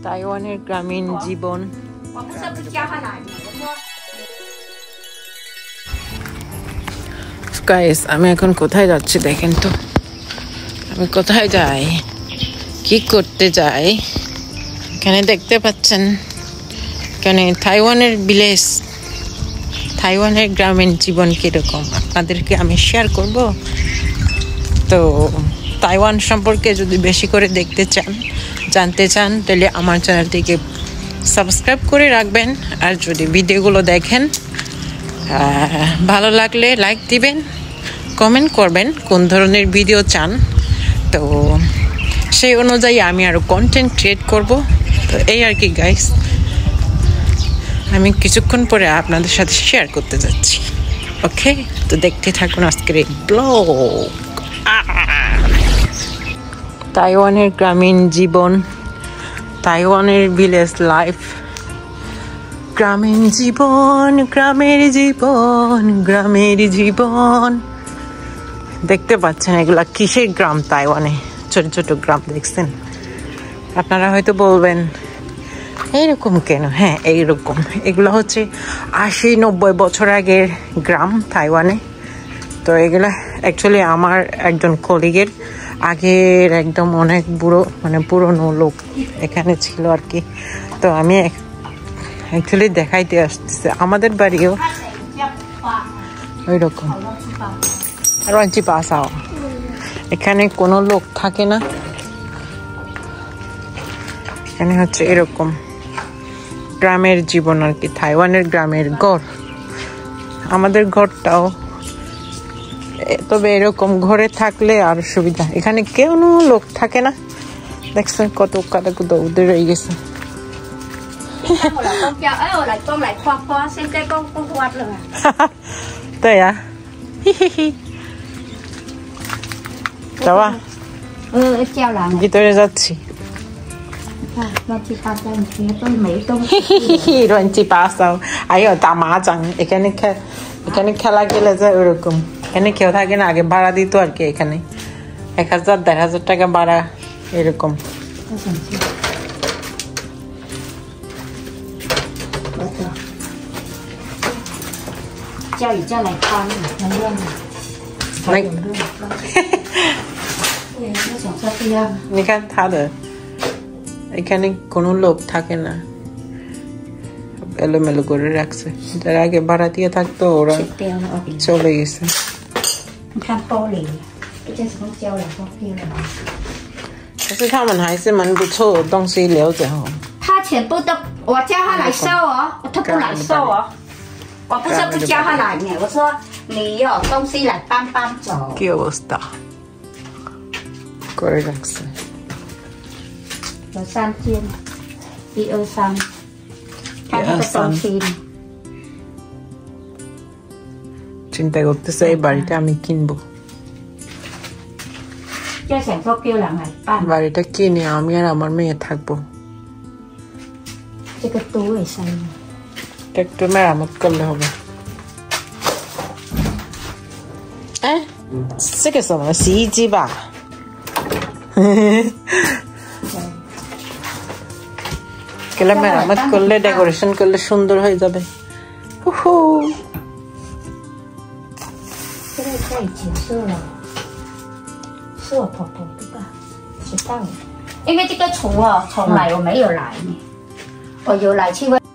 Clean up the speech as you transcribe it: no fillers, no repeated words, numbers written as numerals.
তাইওয়ানের গ্রামীণ জীবন। গাইস, আমি এখন কোথায় যাচ্ছি দেখেন তো। আমি কোথায় যাই, কি করতে যাই, এখানে দেখতে পাচ্ছেন। এখানে তাইওয়ানের ভিলেজ, তাইওয়ানের গ্রামীণ জীবন কিরকম আপনাদেরকে আমি শেয়ার করব। তো তাইওয়ান সম্পর্কে যদি বেশি করে দেখতে চান, জানতে চান, তাহলে আমার চ্যানেলটিকে সাবস্ক্রাইব করে রাখবেন। আর যদি ভিডিওগুলো দেখেন ভালো লাগলে লাইক দিবেন, কমেন্ট করবেন কোন ধরনের ভিডিও চান। তো সেই অনুযায়ী আমি আরও কন্টেন্ট ক্রিয়েট করব। তো এই আর কি গাইস, আমি কিছুক্ষণ পরে আপনাদের সাথে শেয়ার করতে যাচ্ছি। ওকে, তো দেখতে থাকুন আজকের এই ব্লগ। তাইওয়ানের গ্রামীণ জীবন, তাইওয়ানের ভিলেজ লাইফ। গ্রামীণ জীবন, গ্রামের জীবন, গ্রামের জীবন। দেখতে পাচ্ছেন এগুলা কিসের গ্রাম? তাইওয়ানে ছোট ছোট গ্রাম দেখছেন। আপনারা হয়তো বলবেন এইরকম কেন? হ্যাঁ, এইরকম। এগুলো হচ্ছে 80-90 বছর আগের গ্রাম তাইওয়ানে। তো এগুলা অ্যাকচুয়ালি আমার একজন কলিগের আগের একদম অনেক বুড়ো, মানে পুরনো লোক এখানে ছিল আর কি। তো আমি অ্যাকচুয়ালি দেখাইতে আসতেছে। আমাদের বাড়িও ওই রকম। রঞ্চি পাসাও, এখানে কোনো লোক থাকে না। এখানে হচ্ছে এরকম গ্রামের জীবন আর কি, তাইওয়ানের গ্রামের ঘর। আমাদের ঘরটাও, তবে এরকম ঘরে থাকলে আর সুবিধা। এখানে কেউ লোক থাকে না। দেখছেন কত কাদা কুদা উদে রয়ে গেছে। তাই যাওয়া ভিতরে যাচ্ছি। রঞ্চি পাসাও আইও তামাজাং। এখানে খেলা খেলে যায় ওরকম। এখানে কেউ থাকে না, আগে ভাড়া দিত আর কি। এখানে 1000-1500 টাকা ভাড়া এরকম। এখানে কোনো লোক থাকে না, এলোমেলো করে রাখছে। যারা আগে ভাড়া দিয়ে থাকতো ওরা চলে গেছে।可是他们还是蛮不错的东西留着哦。 他全部都我叫他来收哦，他不来收哦。我不是不叫他来呢，我说你有东西来搬走。 给我打。过来是。 有3间，1、2、3。看那个东西。 চিন্তা করতেছে এই বাড়িটা আমি কিনবো। বাড়িটা কিনে আমি আর আমার মেয়ে থাকবো। একটু মেরামত করলে হবে।这个什么洗衣机吧？এগুলো মেরামত করলে, ডেকোরেশন করলে সুন্দর হয়ে যাবে। 这个可以结束了，是我婆婆对吧？知道了，因为这个厨哦，从来我没有来呢，我有来去问。